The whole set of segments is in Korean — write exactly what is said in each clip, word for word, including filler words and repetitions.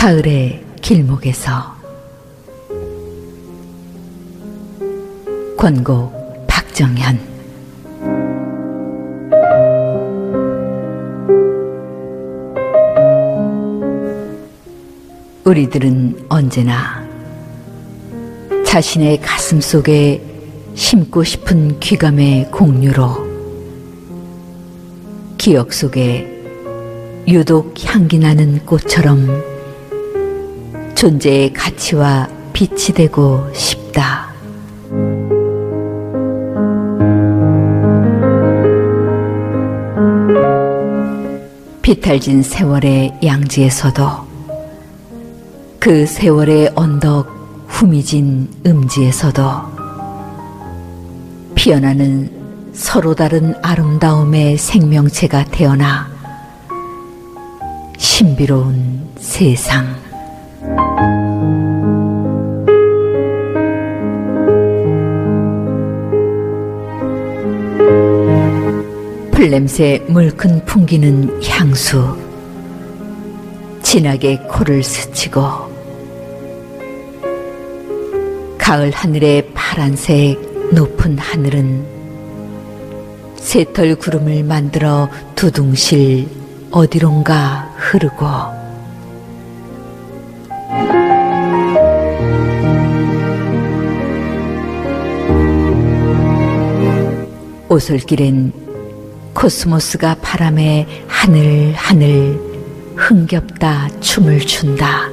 가을의 길목에서. 권곡 박정현. 우리들은 언제나 자신의 가슴 속에 심고 싶은 귀감의 공유로 기억 속에 유독 향기 나는 꽃처럼 존재의 가치와 빛이 되고 싶다. 비탈진 세월의 양지에서도, 그 세월의 언덕 후미진 음지에서도 피어나는 서로 다른 아름다움의 생명체가 태어나 신비로운 세상. 풀냄새 물씬 풍기는 향수, 진하게 코를 스치고 가을 하늘의 파란색 높은 하늘은 새털 구름을 만들어 두둥실 어디론가 흐르고, 오솔길엔 코스모스가 바람에 하늘하늘 흥겹다 춤을 춘다.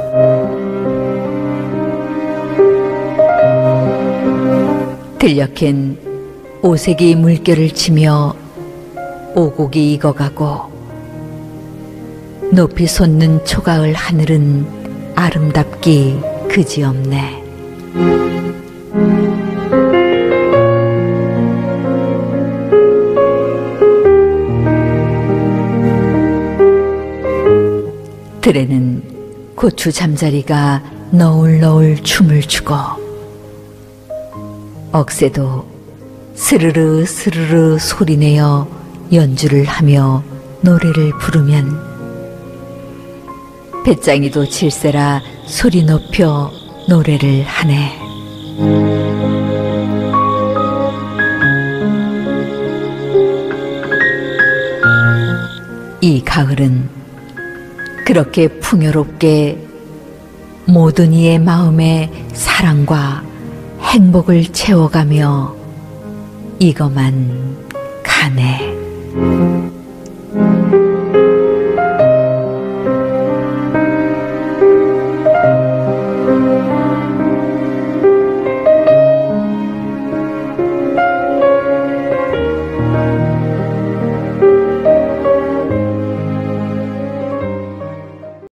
들녘엔 오색이 물결을 치며 오곡이 익어가고, 높이 솟는 초가을 하늘은 아름답기 그지없네. 들에는 고추 잠자리가 너울너울 춤을 추고, 억새도 스르르 스르르 소리내어 연주를 하며 노래를 부르면, 배짱이도 질세라 소리 높여 노래를 하네. 이 가을은 그렇게 풍요롭게 모든 이의 마음에 사랑과 행복을 채워가며 익어만 가네.